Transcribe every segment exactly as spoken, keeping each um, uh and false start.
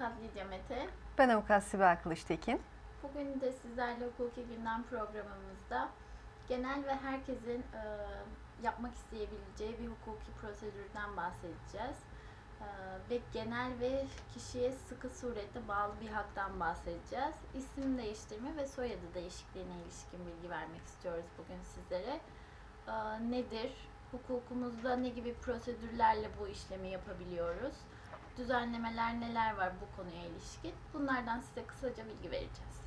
avukat Lidya Mete. Ben avukat Sibel Kılıçtekin. Bugün de sizlerle Hukuki Gündem programımızda genel ve herkesin e, yapmak isteyebileceği bir hukuki prosedürden bahsedeceğiz. E, ve genel ve kişiye sıkı surette bağlı bir haktan bahsedeceğiz. İsim değiştirme ve soyadı değişikliğine ilişkin bilgi vermek istiyoruz bugün sizlere. E, nedir? Hukukumuzda ne gibi prosedürlerle bu işlemi yapabiliyoruz? Düzenlemeler neler var bu konuya ilişkin? Bunlardan size kısaca bilgi vereceğiz.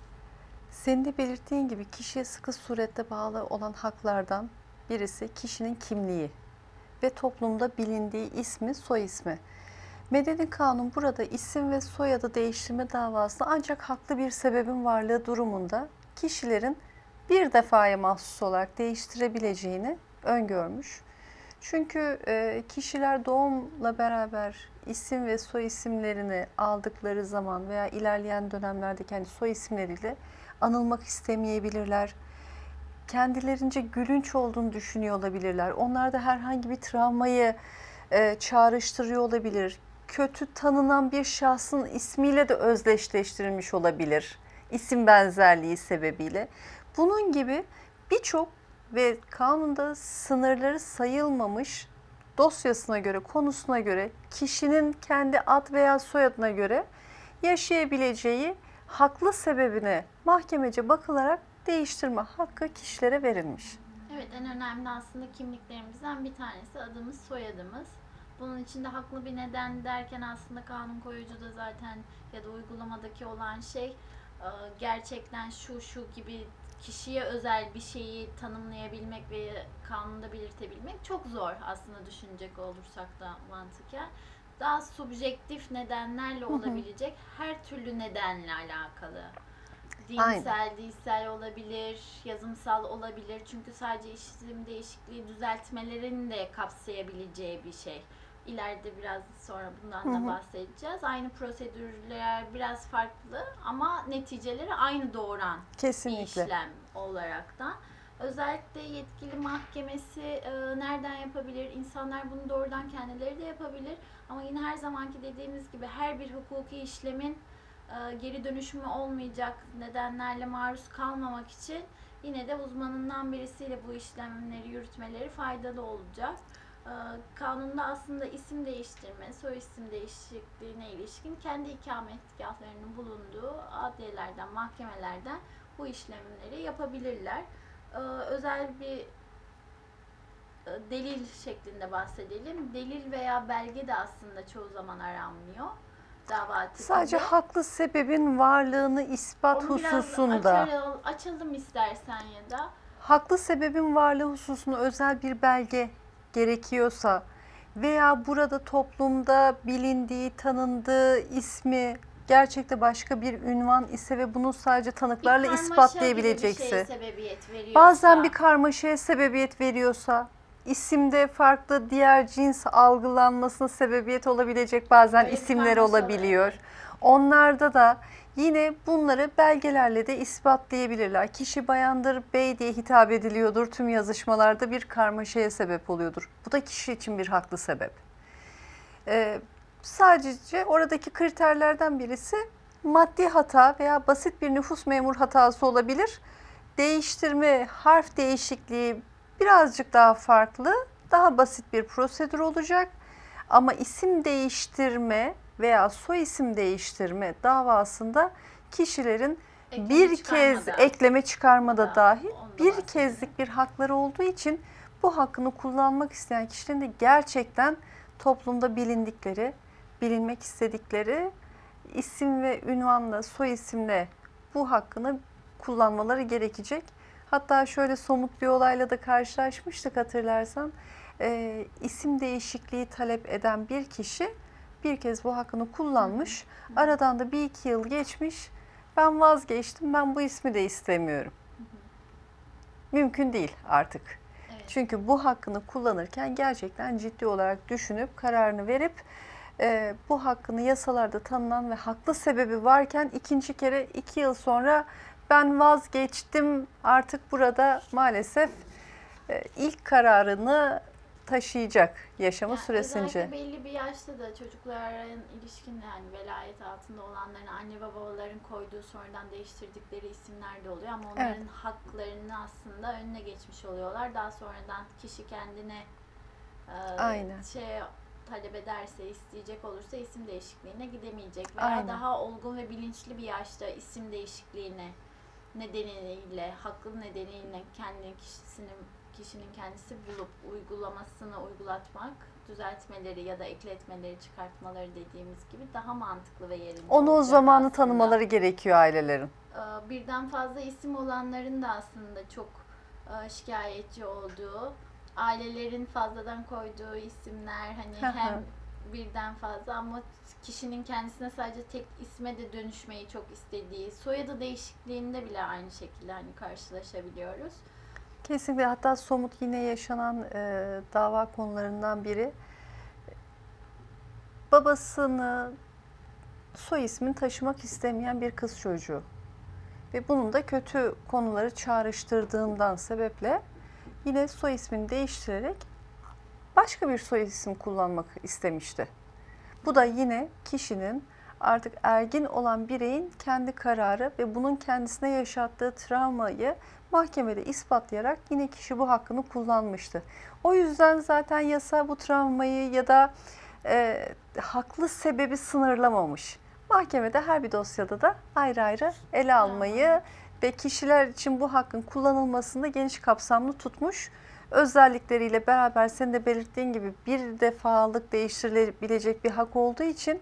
Senin de belirttiğin gibi kişiye sıkı surette bağlı olan haklardan birisi kişinin kimliği ve toplumda bilindiği ismi, soy ismi. Medeni Kanun burada isim ve soyadı değiştirme davasını ancak haklı bir sebebin varlığı durumunda kişilerin bir defaya mahsus olarak değiştirebileceğini öngörmüş. Çünkü e, kişiler doğumla beraber isim ve soy isimlerini aldıkları zaman veya ilerleyen dönemlerde kendi soy isimleriyle anılmak istemeyebilirler. Kendilerince gülünç olduğunu düşünüyor olabilirler. Onlar da herhangi bir travmayı e, çağrıştırıyor olabilir. Kötü tanınan bir şahsın ismiyle de özdeşleştirilmiş olabilir. İsim benzerliği sebebiyle. Bunun gibi birçok ve kanunda sınırları sayılmamış dosyasına göre, konusuna göre, kişinin kendi ad veya soyadına göre yaşayabileceği haklı sebebine mahkemece bakılarak değiştirme hakkı kişilere verilmiş. Evet, en önemli aslında kimliklerimizden bir tanesi adımız, soyadımız. Bunun içinde haklı bir neden derken aslında kanun koyucuda zaten ya da uygulamadaki olan şey gerçekten şu şu gibi kişiye özel bir şeyi tanımlayabilmek ve kanunda belirtebilmek çok zor aslında düşünecek olursak da mantıken. Daha subjektif nedenlerle olabilecek her türlü nedenle alakalı. Dinsel, Aynen. dilsel olabilir, yazımsal olabilir. Çünkü sadece isim değişikliği düzeltmelerini de kapsayabileceği bir şey. İleride biraz sonra bundan da bahsedeceğiz. Aynı prosedürler biraz farklı ama neticeleri aynı doğuran Kesinlikle. bir işlem olarak da. Özellikle yetkili mahkemesi e, nereden yapabilir? İnsanlar bunu doğrudan kendileri de yapabilir. Ama yine her zamanki dediğimiz gibi her bir hukuki işlemin e, geri dönüşümü olmayacak nedenlerle maruz kalmamak için yine de uzmanından birisiyle bu işlemleri yürütmeleri faydalı olacak. Kanunda aslında isim değiştirme, soy isim değişikliğine ilişkin kendi ikametgahlarının bulunduğu adliyelerden, mahkemelerden bu işlemleri yapabilirler. Özel bir delil şeklinde bahsedelim. Delil veya belge de aslında çoğu zaman aranmıyor. Dava tipinde. Sadece haklı sebebin varlığını ispat Onu hususunda. Açalım, açalım istersen ya da. Haklı sebebin varlığı hususunda özel bir belge gerekiyorsa veya burada toplumda bilindiği, tanındığı ismi gerçekte başka bir ünvan ise ve bunu sadece tanıklarla ispatlayabilecekse, sebebiyet veriyorsa, bazen bir karmaşaya sebebiyet veriyorsa, isimde farklı diğer cins algılanmasına sebebiyet olabilecek bazen Böyle isimler karmaşalı, olabiliyor. evet. Onlarda da yine bunları belgelerle de ispatlayabilirler. Kişi bayandır, bey diye hitap ediliyordur. Tüm yazışmalarda bir karmaşaya sebep oluyordur. Bu da kişi için bir haklı sebep. Ee, sadece oradaki kriterlerden birisi maddi hata veya basit bir nüfus memur hatası olabilir. Değiştirme, harf değişikliği birazcık daha farklı, daha basit bir prosedür olacak. Ama isim değiştirme veya soy isim değiştirme davasında kişilerin Ekleme bir çıkarmada. kez ekleme çıkarmada Da, dahil onu da bir bahsedelim. kezlik bir hakları olduğu için bu hakkını kullanmak isteyen kişilerin de gerçekten toplumda bilindikleri, bilinmek istedikleri isim ve ünvanla, soy isimle bu hakkını kullanmaları gerekecek. Hatta şöyle somut bir olayla da karşılaşmıştık hatırlarsan. E, isim değişikliği talep eden bir kişi bir kez bu hakkını kullanmış. Hı hı. Aradan da bir iki yıl geçmiş. Ben vazgeçtim, ben bu ismi de istemiyorum. Hı hı. Mümkün değil artık. Evet. Çünkü bu hakkını kullanırken gerçekten ciddi olarak düşünüp kararını verip e, bu hakkını yasalarda tanınan ve haklı sebebi varken ikinci kere iki yıl sonra ben vazgeçtim artık burada maalesef e, ilk kararını taşıyacak yaşama Yani süresince. özellikle belli bir yaşta da çocukların ilişkin yani velayet altında olanların anne ve babaların koyduğu sonradan değiştirdikleri isimler de oluyor ama onların Evet. haklarını aslında önüne geçmiş oluyorlar. Daha sonradan kişi kendine e, Aynen. şey talep ederse, isteyecek olursa isim değişikliğine gidemeyecek veya Aynen. daha olgun ve bilinçli bir yaşta isim değişikliğine nedeniyle, haklı nedeniyle kendi kişisinin kişinin kendisi bulup uygulamasını uygulatmak, düzeltmeleri ya da ekletmeleri, çıkartmaları dediğimiz gibi daha mantıklı ve yerinde Onu o olacak zamanı aslında. tanımaları gerekiyor ailelerin. Ee, Birden fazla isim olanların da aslında çok e, şikayetçi olduğu, ailelerin fazladan koyduğu isimler hani Hı hı. hem birden fazla ama kişinin kendisine sadece tek isme de dönüşmeyi çok istediği, soyadı değişikliğinde bile aynı şekilde hani karşılaşabiliyoruz. Kesinlikle, hatta somut yine yaşanan e, dava konularından biri, babasını soy ismini taşımak istemeyen bir kız çocuğu ve bunun da kötü konuları çağrıştırdığından sebeple yine soy ismini değiştirerek başka bir soy isim kullanmak istemişti. Bu da yine kişinin, artık ergin olan bireyin kendi kararı ve bunun kendisine yaşattığı travmayı mahkemede ispatlayarak yine kişi bu hakkını kullanmıştı. O yüzden zaten yasa bu travmayı ya da e, haklı sebebi sınırlamamış. Mahkemede her bir dosyada da ayrı ayrı ele almayı ve kişiler için bu hakkın kullanılmasını geniş kapsamlı tutmuş. Özellikleriyle beraber senin de belirttiğin gibi bir defalık değiştirilebilecek bir hak olduğu için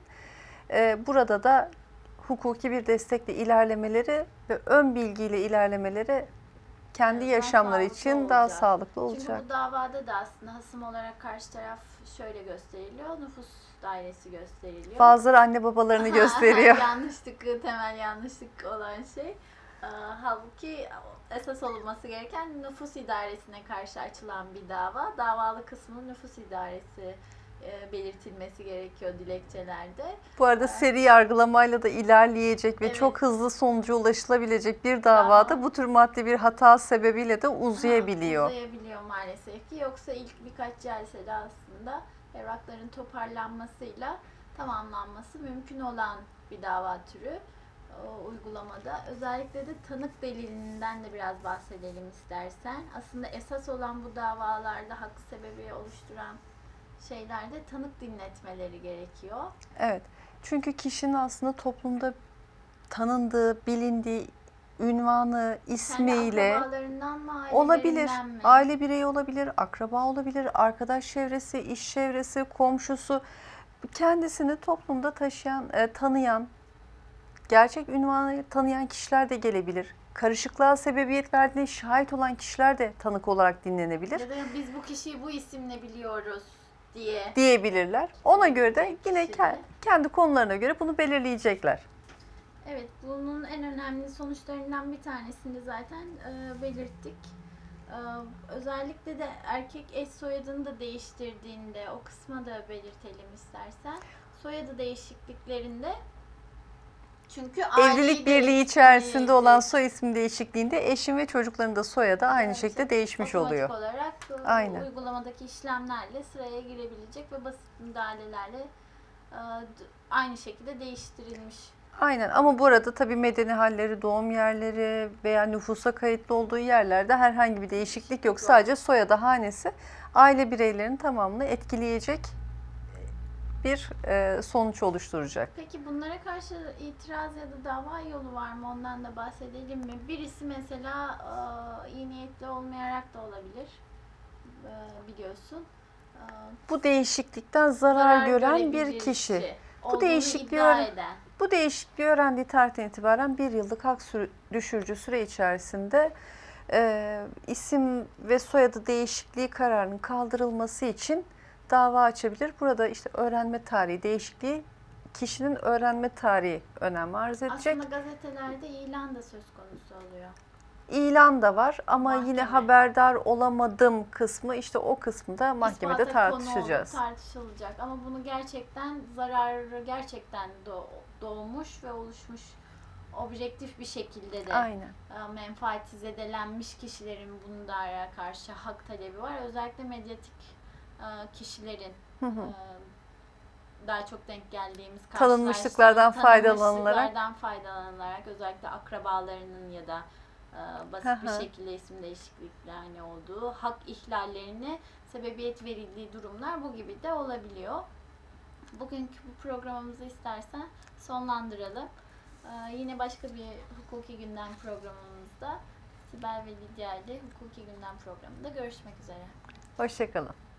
e, burada da hukuki bir destekle ilerlemeleri ve ön bilgiyle ilerlemeleri kendi Evet, daha yaşamları sağlıklı için daha olacak. sağlıklı olacak. Çünkü bu davada da aslında hasım olarak karşı taraf şöyle gösteriliyor, nüfus dairesi gösteriliyor. Bazıları anne babalarını gösteriyor. Yanlışlık, temel yanlışlık olan şey. Ee, Halbuki esas olunması gereken nüfus idaresine karşı açılan bir dava. Davalı kısmının nüfus idaresi e, belirtilmesi gerekiyor dilekçelerde. Bu arada seri yargılamayla da ilerleyecek ve Evet. çok hızlı sonuca ulaşılabilecek bir davada Dava- bu tür maddi bir hata sebebiyle de uzayabiliyor. Ha, uzayabiliyor maalesef ki. Yoksa ilk birkaç celsede aslında evrakların toparlanmasıyla tamamlanması mümkün olan bir dava türü o, uygulamada. Özellikle de tanık delilinden de biraz bahsedelim istersen. Aslında esas olan bu davalarda hakkı sebebi oluşturan şeylerde tanık dinletmeleri gerekiyor. Evet. Çünkü kişinin aslında toplumda tanındığı, bilindiği, ünvanı, Kendi ismiyle akrabalarından mı, olabilir. ailelerinden mi? Aile bireyi olabilir, akraba olabilir, arkadaş çevresi, iş çevresi, komşusu. Kendisini toplumda taşıyan, e, tanıyan, gerçek ünvanı tanıyan kişiler de gelebilir. Karışıklığa sebebiyet verdiğine şahit olan kişiler de tanık olarak dinlenebilir. Ya da biz bu kişiyi bu isimle biliyoruz diye. Diyebilirler. Ona göre de yine Kişi de. ke- kendi konularına göre bunu belirleyecekler. Evet, bunun en önemli sonuçlarından bir tanesini zaten e, belirttik. E, özellikle de erkek eş soyadını da değiştirdiğinde o kısma da belirtelim istersen. Soyadı değişikliklerinde çünkü aileyi Evlilik birliği içerisinde değiştirmeyecek. olan soy isim değişikliğinde eşin ve çocukların da soyadı aynı Evet, şekilde değişmiş otomatik oluyor. olarak e, Aynen. uygulamadaki işlemlerle sıraya girebilecek ve basit müdahalelerle e, d- aynı şekilde değiştirilmiş. Aynen, ama bu arada tabii medeni halleri, doğum yerleri veya nüfusa kayıtlı olduğu yerlerde herhangi bir değişiklik yok. yok. Sadece soyadı hanesi aile bireylerinin tamamını etkileyecek bir e, sonuç oluşturacak. Peki bunlara karşı itiraz ya da dava yolu var mı? Ondan da bahsedelim mi? Birisi mesela e, iyi niyetli olmayarak da olabilir. E, biliyorsun. E, Bu değişiklikten zarar, zarar gören görebilir bir kişi. olduğunu değişikliği iddia öğren- eden. Bu değişikliği öğrendiği tarihten itibaren bir yıllık hak sürü- düşürücü süre içerisinde e, isim ve soyadı değişikliği kararının kaldırılması için dava açabilir. Burada işte öğrenme tarihi değişikliği, kişinin öğrenme tarihi önem arz edecek. Aslında gazetelerde ilan da söz konusu oluyor. İlan da var ama Mahkeme. yine haberdar olamadım kısmı, işte o kısmı da mahkemede İspata konu tartışacağız. olup tartışılacak. Ama bunu gerçekten zararı gerçekten doğ- doğmuş ve oluşmuş objektif bir şekilde de Aynen. e, menfaati zedelenmiş kişilerin bunlara karşı hak talebi var. Özellikle medyatik e, kişilerin Hı hı. e, daha çok denk geldiğimiz Tanınmışlıklardan karşılaştığımız faydalanılarak. tanınmışlıklardan faydalanılarak özellikle akrabalarının ya da e, basit bir Hı hı. şekilde isim değişikliklerinin olduğu hak ihlallerine sebebiyet verildiği durumlar bu gibi de olabiliyor. Bugünkü bu programımızı istersen sonlandıralım. Ee, yine başka bir hukuki gündem programımızda Sibel ve Lidya ile hukuki gündem programında görüşmek üzere. Hoşça kalın.